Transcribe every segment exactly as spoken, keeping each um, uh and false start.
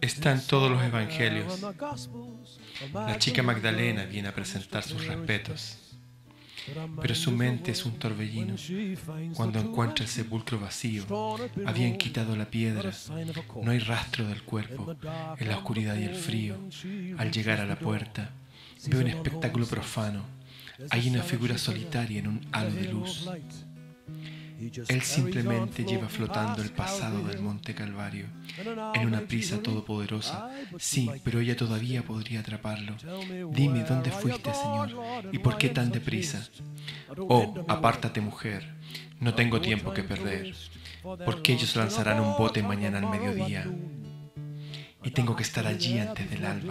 Está en todos los evangelios. La chica Magdalena viene a presentar sus respetos, pero su mente es un torbellino. Cuando encuentra el sepulcro vacío, habían quitado la piedra, no hay rastro del cuerpo. En la oscuridad y el frío, al llegar a la puerta, ve un espectáculo profano. Hay una figura solitaria en un halo de luz. Él simplemente lleva flotando el pasado del Monte Calvario, en una prisa todopoderosa. Sí, pero ella todavía podría atraparlo. Dime, ¿dónde fuiste, Señor? ¿Y por qué tan deprisa? Oh, apártate, mujer. No tengo tiempo que perder, porque ellos lanzarán un bote mañana al mediodía, y tengo que estar allí antes del alba.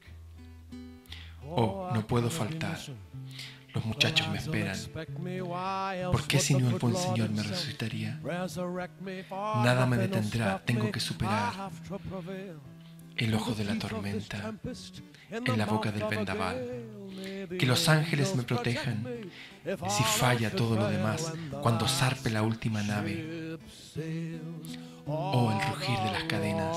Oh, no puedo faltar. Los muchachos me esperan. ¿Por qué si no el buen Señor me resucitaría? Nada me detendrá, tengo que superar el ojo de la tormenta, en la boca del vendaval. Que los ángeles me protejan si falla todo lo demás, cuando zarpe la última nave. Oh, el rugir de las cadenas,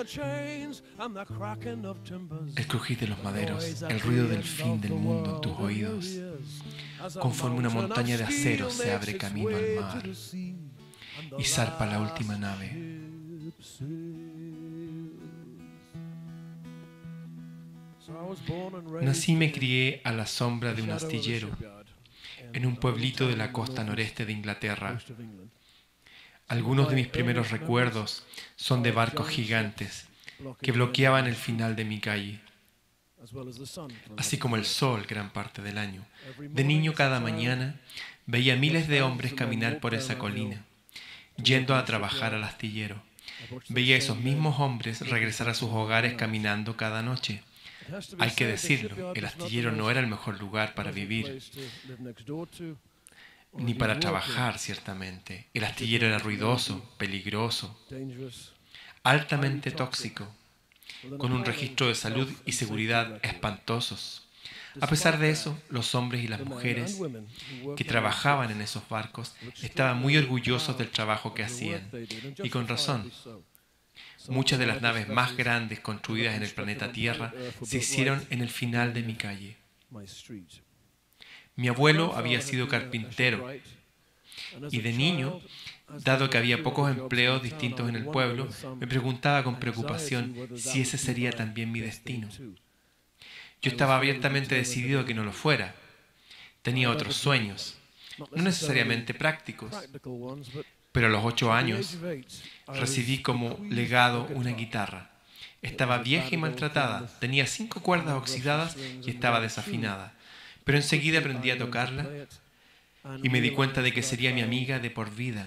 el crujir de los maderos, el ruido del fin del mundo en tus oídos. Conforme una montaña de acero se abre camino al mar y zarpa la última nave. Nací y me crié a la sombra de un astillero en un pueblito de la costa noreste de Inglaterra. Algunos de mis primeros recuerdos son de barcos gigantes que bloqueaban el final de mi calle, así como el sol gran parte del año. De niño, cada mañana veía miles de hombres caminar por esa colina, yendo a trabajar al astillero. Veía a esos mismos hombres regresar a sus hogares caminando cada noche. Hay que decirlo, el astillero no era el mejor lugar para vivir, ni para trabajar, ciertamente. El astillero era ruidoso, peligroso, altamente tóxico, con un registro de salud y seguridad espantosos. A pesar de eso, los hombres y las mujeres que trabajaban en esos barcos estaban muy orgullosos del trabajo que hacían, y con razón. Muchas de las naves más grandes construidas en el planeta Tierra se hicieron en el final de mi calle. Mi abuelo había sido carpintero y de niño, dado que había pocos empleos distintos en el pueblo, me preguntaba con preocupación si ese sería también mi destino. Yo estaba abiertamente decidido a que no lo fuera. Tenía otros sueños, no necesariamente prácticos, pero a los ocho años recibí como legado una guitarra. Estaba vieja y maltratada, tenía cinco cuerdas oxidadas y estaba desafinada. Pero enseguida aprendí a tocarla y me di cuenta de que sería mi amiga de por vida,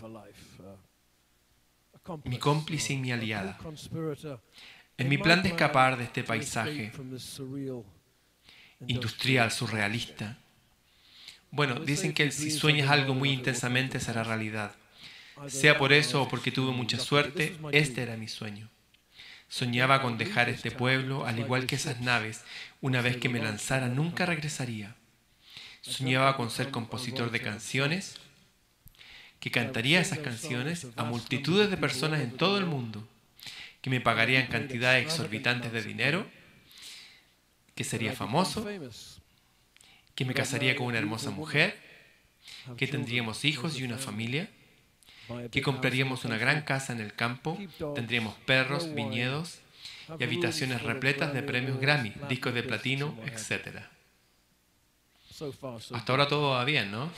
mi cómplice y mi aliada. En mi plan de escapar de este paisaje industrial surrealista, bueno, dicen que si sueñas algo muy intensamente será realidad. Sea por eso o porque tuve mucha suerte, este era mi sueño. Soñaba con dejar este pueblo, al igual que esas naves. Una vez que me lanzara, nunca regresaría. Soñaba con ser compositor de canciones, que cantaría esas canciones a multitudes de personas en todo el mundo, que me pagarían cantidades exorbitantes de dinero, que sería famoso, que me casaría con una hermosa mujer, que tendríamos hijos y una familia, que compraríamos una gran casa en el campo, tendríamos perros, viñedos y habitaciones repletas de premios Grammy, discos de platino, etcétera. Hasta ahora todo va bien, ¿no?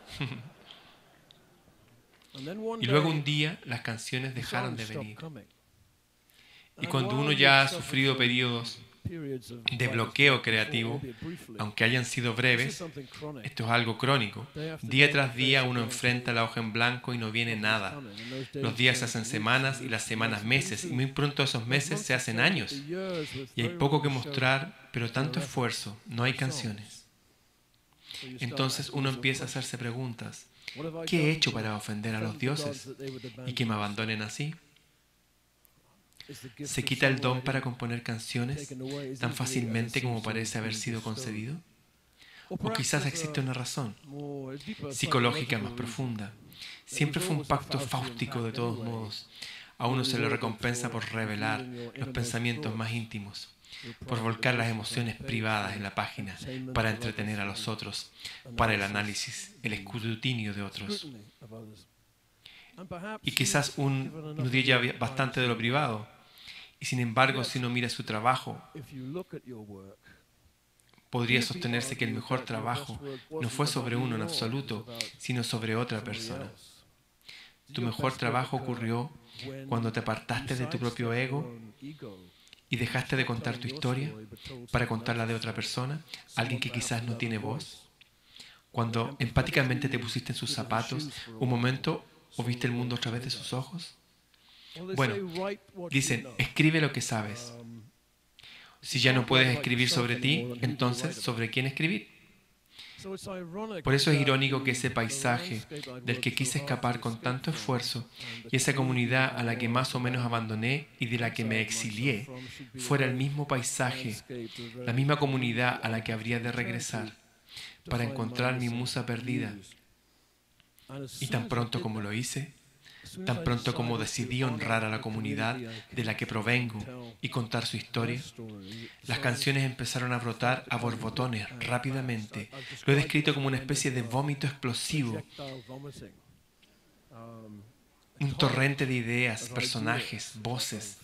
Y luego un día las canciones dejaron de venir. Y cuando uno ya ha sufrido periodos de bloqueo creativo, aunque hayan sido breves, esto es algo crónico. Día tras día uno enfrenta la hoja en blanco y no viene nada. Los días se hacen semanas y las semanas meses, y muy pronto esos meses se hacen años. Y hay poco que mostrar, pero tanto esfuerzo, no hay canciones. Entonces uno empieza a hacerse preguntas. ¿Qué he hecho para ofender a los dioses y que me abandonen así? ¿Se quita el don para componer canciones tan fácilmente como parece haber sido concedido? O quizás existe una razón psicológica más profunda. Siempre fue un pacto fáustico de todos modos. A uno se le recompensa por revelar los pensamientos más íntimos, por volcar las emociones privadas en la página para entretener a los otros, para el análisis, el escrutinio de otros. Y quizás uno diga bastante de lo privado, y sin embargo, si uno mira su trabajo, podría sostenerse que el mejor trabajo no fue sobre uno en absoluto, sino sobre otra persona. Tu mejor trabajo ocurrió cuando te apartaste de tu propio ego y dejaste de contar tu historia para contarla de otra persona, alguien que quizás no tiene voz. Cuando empáticamente te pusiste en sus zapatos un momento o viste el mundo a través de sus ojos. Bueno, dicen, escribe lo que sabes. Si ya no puedes escribir sobre ti, entonces, ¿sobre quién escribir? Por eso es irónico que ese paisaje del que quise escapar con tanto esfuerzo y esa comunidad a la que más o menos abandoné y de la que me exilié fuera el mismo paisaje, la misma comunidad a la que habría de regresar para encontrar mi musa perdida. Y tan pronto como lo hice, tan pronto como decidí honrar a la comunidad de la que provengo y contar su historia, las canciones empezaron a brotar a borbotones rápidamente. Lo he descrito como una especie de vómito explosivo, un torrente de ideas, personajes, voces,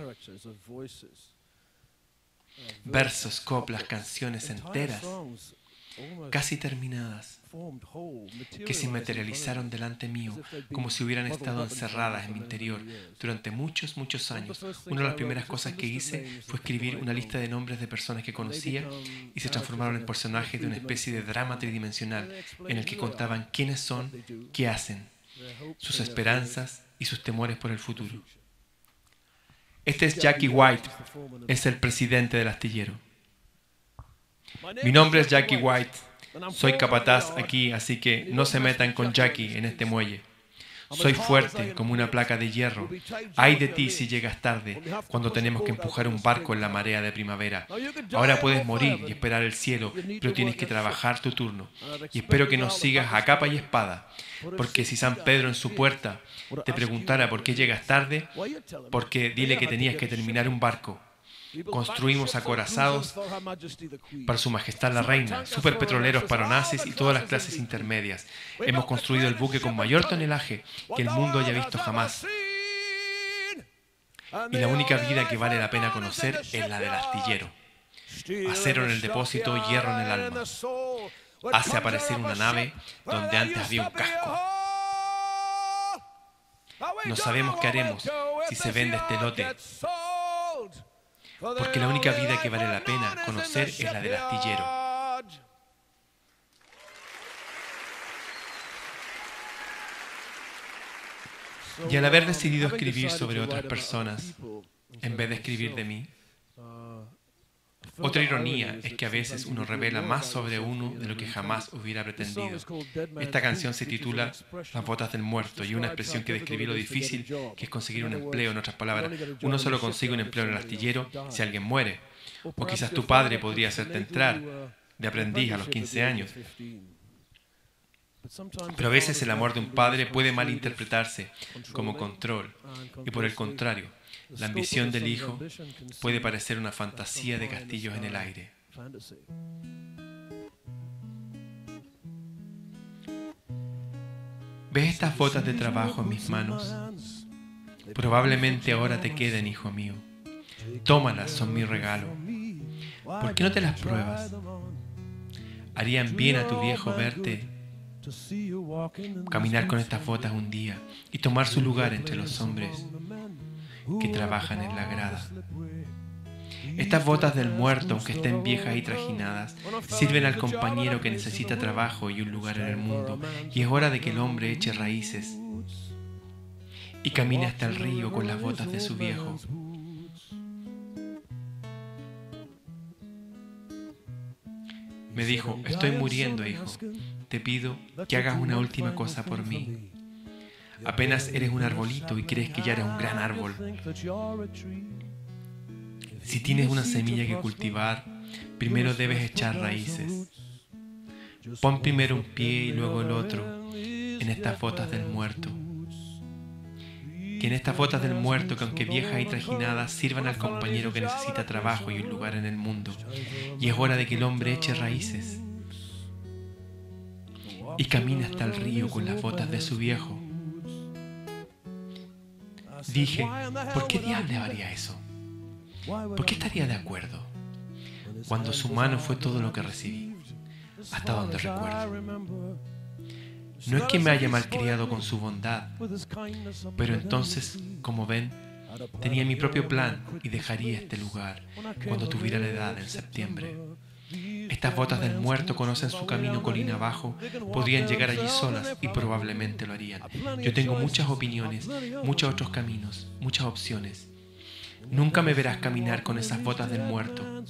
versos, coplas, canciones enteras, casi terminadas, que se materializaron delante mío como si hubieran estado encerradas en mi interior durante muchos, muchos años. Una de las primeras cosas que hice fue escribir una lista de nombres de personas que conocía y se transformaron en personajes de una especie de drama tridimensional en el que contaban quiénes son, qué hacen, sus esperanzas y sus temores por el futuro. Este es Jackie White, es el presidente del astillero. Mi nombre es Jackie White. Soy capataz aquí, así que no se metan con Jackie en este muelle. Soy fuerte como una placa de hierro. Ay de ti si llegas tarde, cuando tenemos que empujar un barco en la marea de primavera. Ahora puedes morir y esperar el cielo, pero tienes que trabajar tu turno. Y espero que nos sigas a capa y espada, porque si San Pedro en su puerta te preguntara por qué llegas tarde, porque dile que tenías que terminar un barco. Construimos acorazados para su majestad la reina, superpetroleros para nazis y todas las clases intermedias. Hemos construido el buque con mayor tonelaje que el mundo haya visto jamás. Y la única vida que vale la pena conocer es la del astillero. Acero en el depósito, hierro en el alma. Hace aparecer una nave donde antes había un casco. No sabemos qué haremos si se vende este lote, porque la única vida que vale la pena conocer es la del astillero. Y al haber decidido escribir sobre otras personas, en vez de escribir de mí, otra ironía es que a veces uno revela más sobre uno de lo que jamás hubiera pretendido. Esta canción se titula Las botas del muerto y una expresión que describe lo difícil que es conseguir un empleo. En otras palabras, uno solo consigue un empleo en el astillero si alguien muere. O quizás tu padre podría hacerte entrar de aprendiz a los quince años. Pero a veces el amor de un padre puede malinterpretarse como control. Y por el contrario, la ambición del hijo puede parecer una fantasía de castillos en el aire. ¿Ves estas botas de trabajo en mis manos? Probablemente ahora te queden, hijo mío. Tómalas, son mi regalo. ¿Por qué no te las pruebas? Harían bien a tu viejo verte caminar con estas botas un día y tomar su lugar entre los hombres que trabajan en la grada. Estas botas del muerto, aunque estén viejas y trajinadas, sirven al compañero que necesita trabajo y un lugar en el mundo, y es hora de que el hombre eche raíces y camine hasta el río con las botas de su viejo. Me dijo, estoy muriendo, hijo. Te pido que hagas una última cosa por mí. Apenas eres un arbolito y crees que ya eres un gran árbol. Si tienes una semilla que cultivar, primero debes echar raíces. Pon primero un pie y luego el otro en estas botas del muerto, Que en estas botas del muerto, que aunque viejas y trajinadas, sirvan al compañero que necesita trabajo y un lugar en el mundo. Y es hora de que el hombre eche raíces y camine hasta el río con las botas de su viejo. Dije, ¿por qué diablos haría eso? ¿Por qué estaría de acuerdo? Cuando su mano fue todo lo que recibí, hasta donde recuerdo. No es que me haya malcriado con su bondad, pero entonces, como ven, tenía mi propio plan y dejaría este lugar cuando tuviera la edad en septiembre. Estas botas del muerto conocen su camino colina abajo, podrían llegar allí solas y probablemente lo harían. Yo tengo muchas opiniones, muchos otros caminos, muchas opciones. Nunca me verás caminar con esas botas del muerto.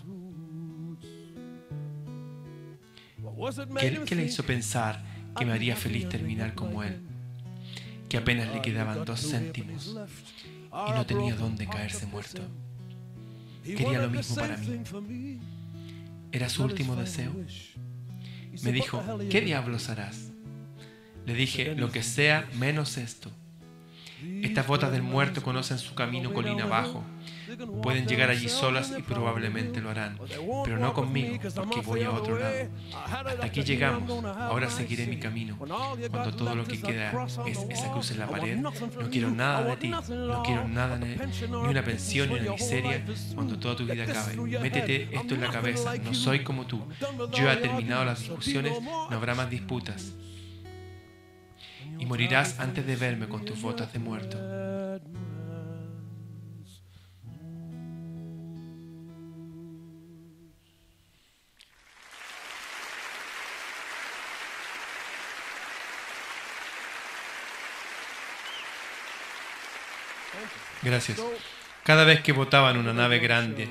¿Qué, qué le hizo pensar que me haría feliz terminar como él? Que apenas le quedaban dos céntimos y no tenía dónde caerse muerto. Quería lo mismo para mí. ¿Era su último deseo? Me dijo, ¿qué diablos harás? Le dije, lo que sea menos esto. Estas botas del muerto conocen su camino colina abajo. Pueden llegar allí solas y probablemente lo harán, pero no conmigo, porque voy a otro lado. Hasta aquí llegamos, ahora seguiré mi camino. Cuando todo lo que queda es esa cruz en la pared, no quiero nada de ti, no quiero nada, ni una pensión ni una miseria, cuando toda tu vida acabe. Métete esto en la cabeza, no soy como tú. Yo he terminado las discusiones, no habrá más disputas. Y morirás antes de verme con tus botas de muerto. Gracias. Cada vez que votaban una nave grande,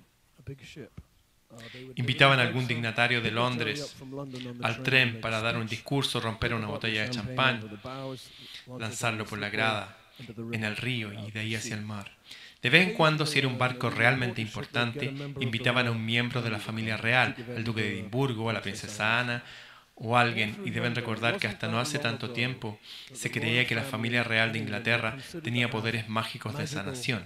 invitaban a algún dignatario de Londres al tren para dar un discurso, romper una botella de champán, lanzarlo por la grada, en el río y de ahí hacia el mar. De vez en cuando, si era un barco realmente importante, invitaban a un miembro de la familia real, al duque de Edimburgo, a la princesa Ana o alguien, y deben recordar que hasta no hace tanto tiempo se creía que la familia real de Inglaterra tenía poderes mágicos de sanación.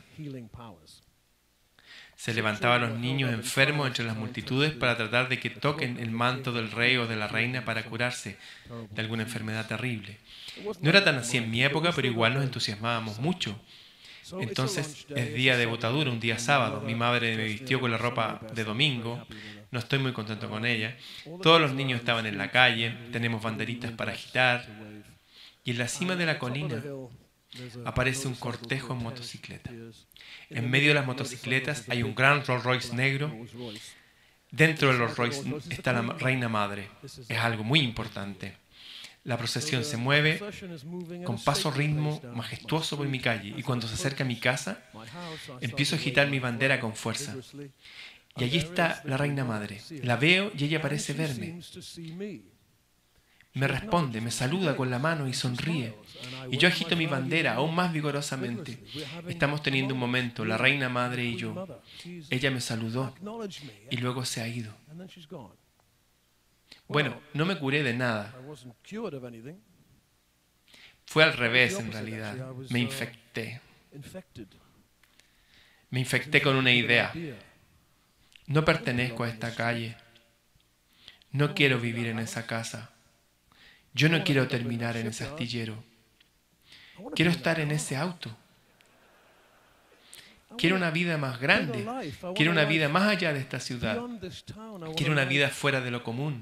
Se levantaban los niños enfermos entre las multitudes para tratar de que toquen el manto del rey o de la reina para curarse de alguna enfermedad terrible. No era tan así en mi época, pero igual nos entusiasmábamos mucho. Entonces es día de botadura, un día sábado. Mi madre me vistió con la ropa de domingo. No estoy muy contento con ella. Todos los niños estaban en la calle. Tenemos banderitas para agitar. Y en la cima de la colina aparece un cortejo en motocicleta. En medio de las motocicletas hay un gran Rolls Royce negro. Dentro del Rolls Royce está la reina madre. Es algo muy importante. La procesión se mueve con paso ritmo majestuoso por mi calle, y cuando se acerca a mi casa, empiezo a agitar mi bandera con fuerza. Y allí está la reina madre. La veo y ella parece verme. Me responde, me saluda con la mano y sonríe. Y yo agito mi bandera aún más vigorosamente. Estamos teniendo un momento, la reina madre y yo. Ella me saludó y luego se ha ido. Bueno, no me curé de nada. Fue al revés en realidad. Me infecté. Me infecté con una idea. No pertenezco a esta calle. No quiero vivir en esa casa. Yo no quiero terminar en ese astillero. Quiero estar en ese auto. Quiero una vida más grande. Quiero una vida más allá de esta ciudad. Quiero una vida fuera de lo común.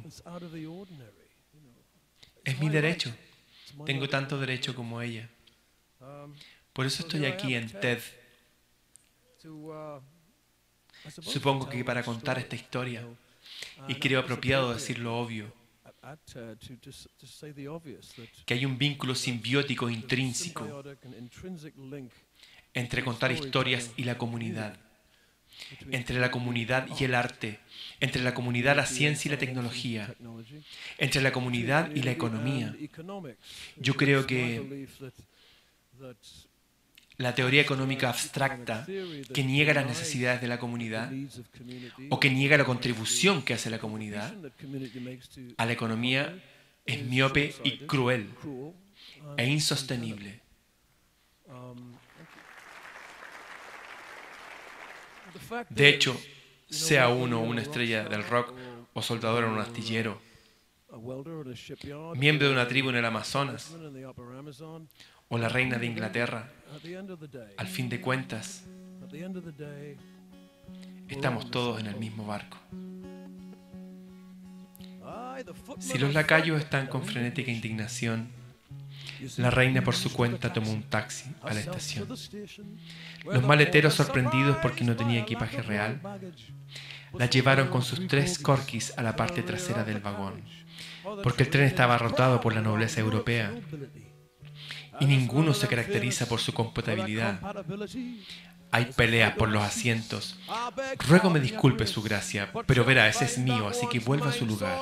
Es mi derecho. Tengo tanto derecho como ella. Por eso estoy aquí en TED. Supongo que para contar esta historia, y creo apropiado decir lo obvio, que hay un vínculo simbiótico intrínseco entre contar historias y la comunidad, entre la comunidad y el arte, entre la comunidad, la ciencia y la tecnología, entre la comunidad y la economía. Yo creo que la teoría económica abstracta que niega las necesidades de la comunidad o que niega la contribución que hace la comunidad a la economía es miope y cruel e insostenible. De hecho, sea uno una estrella del rock o soldador en un astillero, miembro de una tribu en el Amazonas o la reina de Inglaterra, al fin de cuentas, estamos todos en el mismo barco. Si los lacayos están con frenética indignación, la reina por su cuenta tomó un taxi a la estación. Los maleteros, sorprendidos porque no tenía equipaje real, la llevaron con sus tres corquis a la parte trasera del vagón, porque el tren estaba rotado por la nobleza europea y ninguno se caracteriza por su compatibilidad. Hay peleas por los asientos. Ruego me disculpe su gracia, pero verá, ese es mío, así que vuelva a su lugar.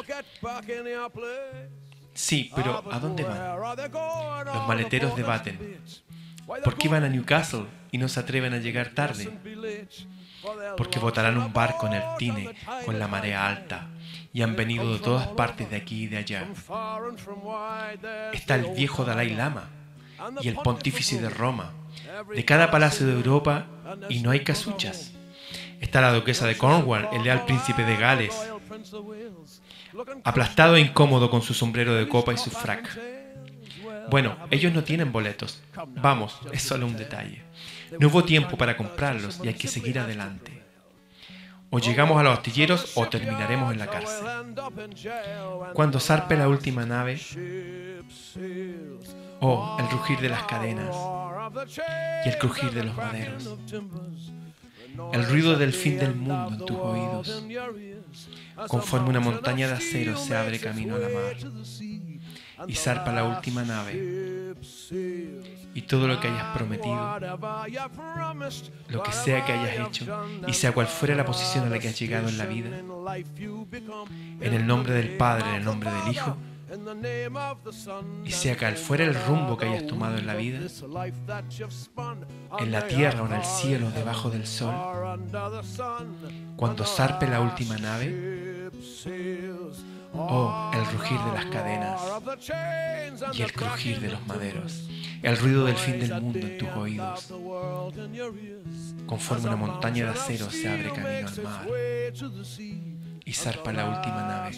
Sí, pero ¿a dónde van? Los maleteros debaten. ¿Por qué van a Newcastle y no se atreven a llegar tarde? Porque botarán un barco en el Tyne con la marea alta y han venido de todas partes de aquí y de allá. Está el viejo Dalai Lama y el pontífice de Roma, de cada palacio de Europa, y no hay casuchas. Está la duquesa de Cornwall, el leal príncipe de Gales, aplastado e incómodo con su sombrero de copa y su frac. Bueno, ellos no tienen boletos. Vamos, es solo un detalle. No hubo tiempo para comprarlos y hay que seguir adelante. O llegamos a los astilleros o terminaremos en la cárcel. Cuando zarpe la última nave, oh, el rugir de las cadenas y el crujir de los maderos, el ruido del fin del mundo en tus oídos, conforme una montaña de acero se abre camino a la mar y zarpa la última nave, y todo lo que hayas prometido, lo que sea que hayas hecho, y sea cual fuera la posición a la que has llegado en la vida, en el nombre del Padre, en el nombre del Hijo, y sea cual fuera el rumbo que hayas tomado en la vida, en la tierra o en el cielo, debajo del sol, cuando zarpe la última nave, oh, el rugir de las cadenas y el crujir de los maderos, el ruido del fin del mundo en tus oídos, conforme una montaña de acero se abre camino al mar y zarpa la última nave.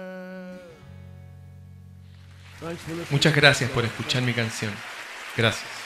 Muchas gracias por escuchar mi canción. Gracias.